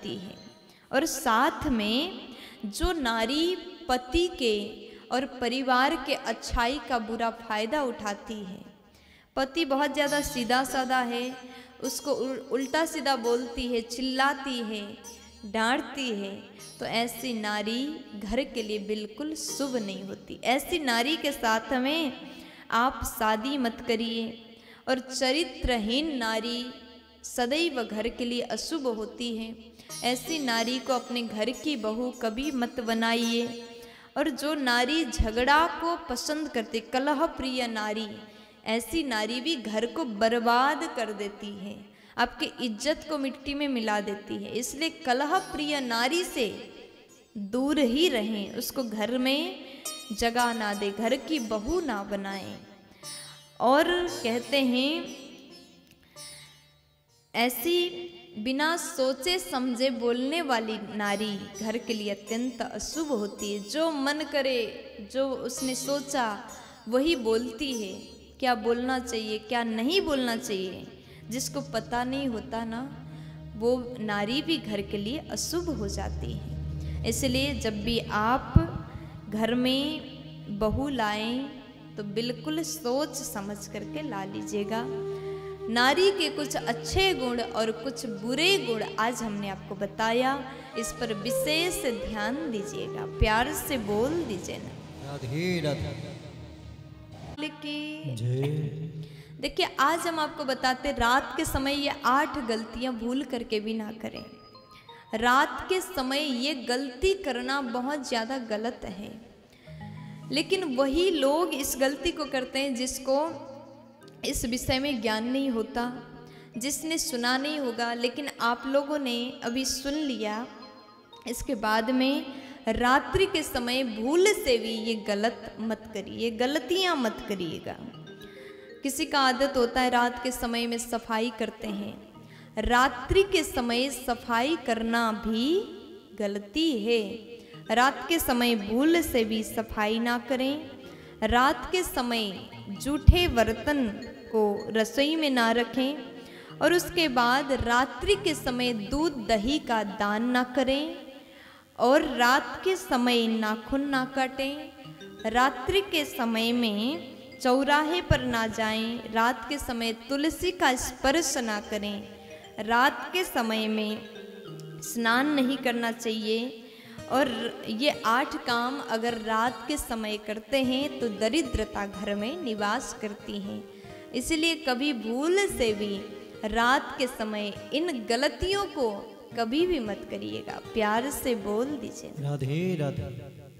जाती है। और साथ में जो नारी पति के और परिवार के अच्छाई का बुरा फायदा उठाती है, पति बहुत ज़्यादा सीधा साधा है, उसको उल्टा सीधा बोलती है, चिल्लाती है, डांटती है, तो ऐसी नारी घर के लिए बिल्कुल शुभ नहीं होती। ऐसी नारी के साथ में आप शादी मत करिए। और चरित्रहीन नारी सदैव घर के लिए अशुभ होती है। ऐसी नारी को अपने घर की बहू कभी मत बनाइए। और जो नारी झगड़ा को पसंद करती, कलह प्रिय नारी, ऐसी नारी भी घर को बर्बाद कर देती है, आपकी इज्जत को मिट्टी में मिला देती है। इसलिए कलह प्रिय नारी से दूर ही रहें, उसको घर में जगह ना दे, घर की बहू ना बनाएं। और कहते हैं ऐसी बिना सोचे समझे बोलने वाली नारी घर के लिए अत्यंत अशुभ होती है। जो मन करे, जो उसने सोचा वही बोलती है। क्या बोलना चाहिए, क्या नहीं बोलना चाहिए, जिसको पता नहीं होता ना, वो नारी भी घर के लिए अशुभ हो जाती है। इसलिए जब भी आप घर में बहू लाएं तो बिल्कुल सोच समझ करके ला लीजिएगा। नारी के कुछ अच्छे गुण और कुछ बुरे गुण आज हमने आपको बताया, इस पर विशेष ध्यान दीजिएगा, प्यार से बोल दीजिए ना। राधे राधे। देखिए आज हम आपको बताते रात के समय ये 8 गलतियां भूल करके भी ना करें। रात के समय ये गलती करना बहुत ज़्यादा गलत है, लेकिन वही लोग इस गलती को करते हैं जिसको इस विषय में ज्ञान नहीं होता, जिसने सुना नहीं होगा। लेकिन आप लोगों ने अभी सुन लिया, इसके बाद में रात्रि के समय भूल से भी ये गलत मत करिए, गलतियां मत करिएगा। किसी का आदत होता है रात के समय में सफाई करते हैं, रात्रि के समय सफाई करना भी गलती है। रात के समय भूल से भी सफाई ना करें। रात के समय जूठे बर्तन को रसोई में ना रखें। और उसके बाद रात्रि के समय दूध दही का दान ना करें। और रात के समय नाखून ना काटें। रात्रि के समय में चौराहे पर ना जाएं। रात के समय तुलसी का स्पर्श ना करें। रात के समय में स्नान नहीं करना चाहिए। और ये 8 काम अगर रात के समय करते हैं तो दरिद्रता घर में निवास करती है। इसलिए कभी भूल से भी रात के समय इन गलतियों को कभी भी मत करिएगा। प्यार से बोल दीजिए। राधे राधे।